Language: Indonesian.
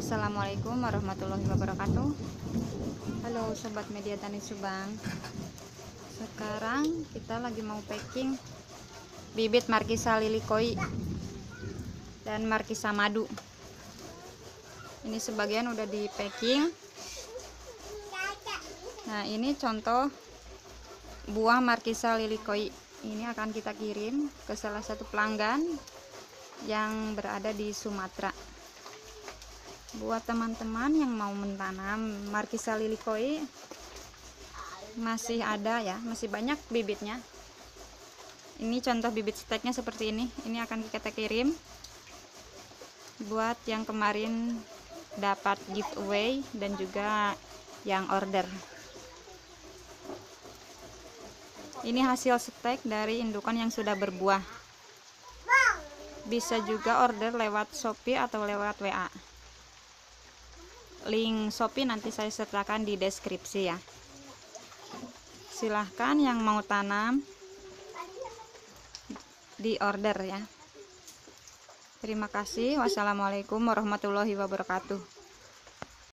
Assalamualaikum warahmatullahi wabarakatuh. Halo sobat media tani Subang. Sekarang kita lagi mau packing bibit Markisa Lilikoi dan Markisa Madu. Ini sebagian udah di packing. Nah, ini contoh buah Markisa Lilikoi. Ini akan kita kirim ke salah satu pelanggan yang berada di Sumatera. Buat teman-teman yang mau mentanam Markisa Lilikoi, masih ada ya, masih banyak bibitnya. Ini contoh bibit steknya seperti ini. Ini akan kita kirim buat yang kemarin dapat giveaway dan juga yang order. Ini hasil stek dari indukan yang sudah berbuah. Bisa juga order lewat Shopee atau lewat WA. Link Shopee nanti saya sertakan di deskripsi ya. Silahkan yang mau tanam di order ya. Terima kasih. Wassalamualaikum warahmatullahi wabarakatuh.